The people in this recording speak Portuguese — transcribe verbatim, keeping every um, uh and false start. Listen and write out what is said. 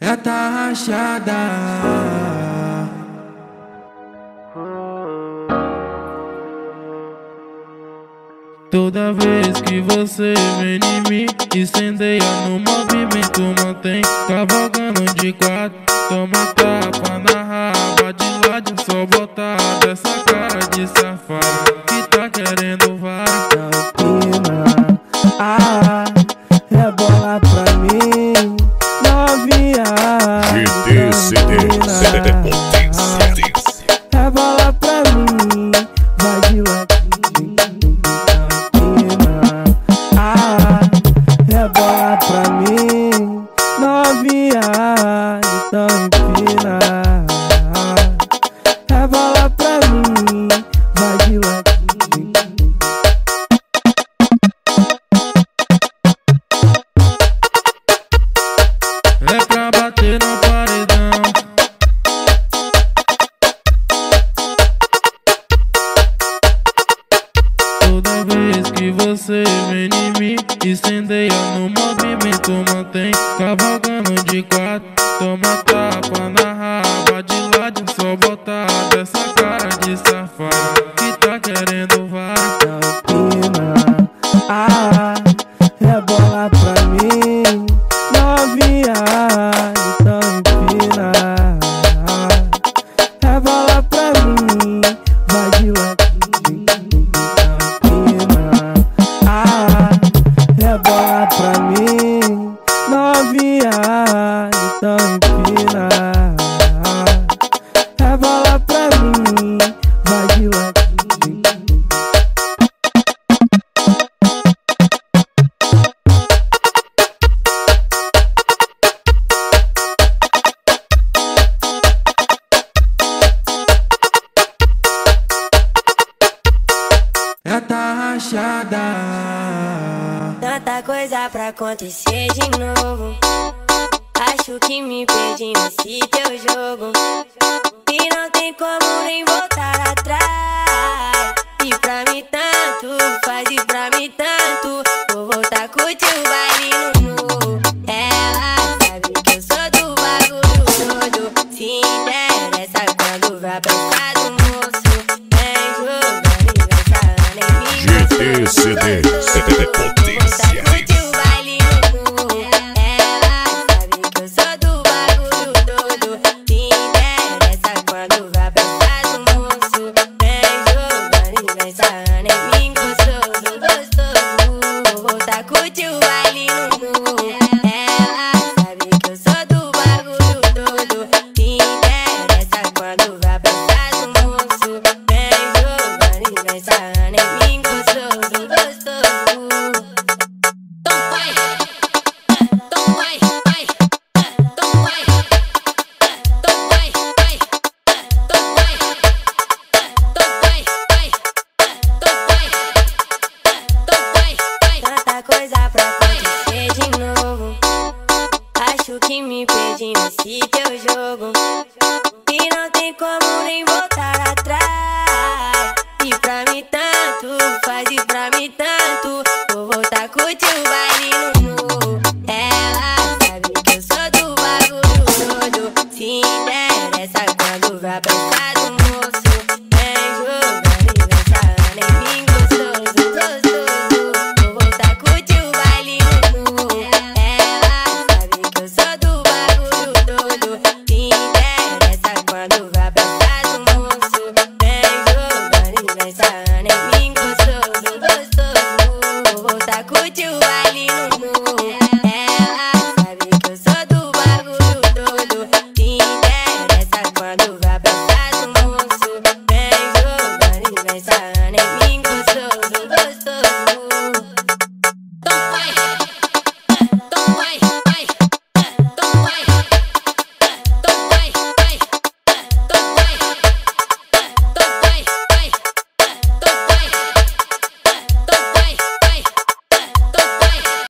já tá rachada. Toda vez que você vem em mim, incendeia no movimento, mantém cavalgando de quatro. Toma tapa na raba de lado, só botar dessa cara de safado que tá querendo vara. Campina, ah, rebola pra mim, novinha. G T C D, C D Potência. Rebola pra mim, vai de ladinho. Campina, ah, rebola pra mim, novinha. Então empina, rebola pra mim, vai de ladinho. É pra bater no paredão. Toda vez que você vem em mim, incendeia no movimento, mantém cavalgando de quatro. Toma tapa na raba de lado, só botar dessa cara de safado que tá querendo vara. Campina, ah, rebola pra mim, novinha. Então empina, rebola pra mim, vai de ladinho. Campina, ah, rebola pra mim, novinha. Então empina, rebola pra mim, vai de ladinho. Já tá rachada. Tanta coisa pra acontecer de novo. Acho que me perdi nesse teu jogo e não tem como nem voltar atrás. E pra mim tanto faz, e pra mim tanto vou voltar a curtir o baile no nu. Ela sabe que eu sou do bagulho todo. Se interessa quando vai pensar do moço. Vem jogando e vem sarando em mim. G T C D, C D Potência. Coisa pra acontecer de novo. Acho que me perdi nesse teu jogo e não tem como nem voltar atrás. E pra mim tanto faz, e pra mim tanto vou voltar a curtir o baile no nu. Ela sabe que eu sou do bagulho todo. Se interessa quando vai pensar do moço. Vem jogando e vem sarando em mim gostoso, gostoso. You